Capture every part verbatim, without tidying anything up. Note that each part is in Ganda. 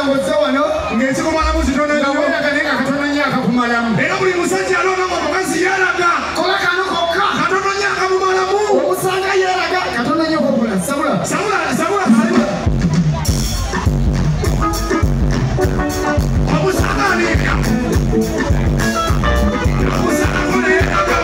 ng'ozze wano ng'ekikumalamu kitono nnyo weeraga naye nga katono nnyo akakumalamu era buli musajja alonda ng'omukazi yeeraga kola kano kokka katono nnyo akamumalamu omusanga yeeraga katono nnyo kokula sabula sabula sabula omusanga aniibya omusanga kola yeeraga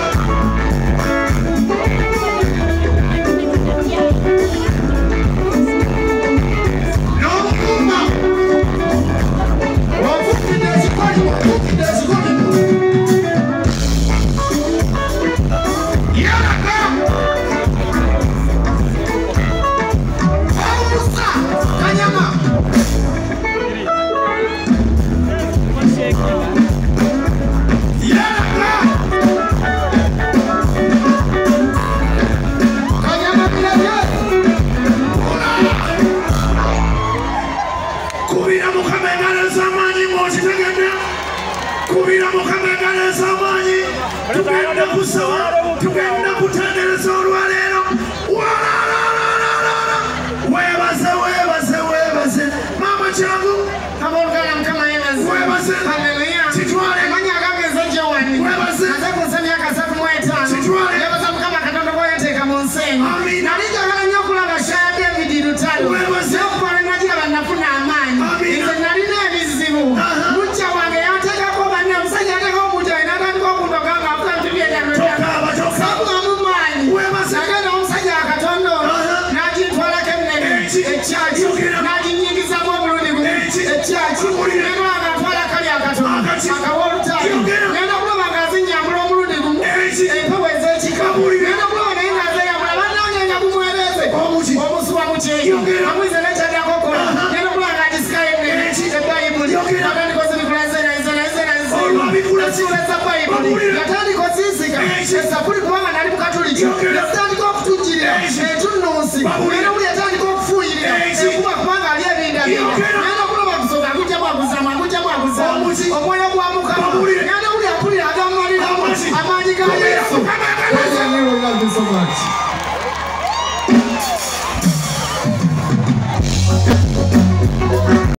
tugenda kutendereza olwaleero webaze webaze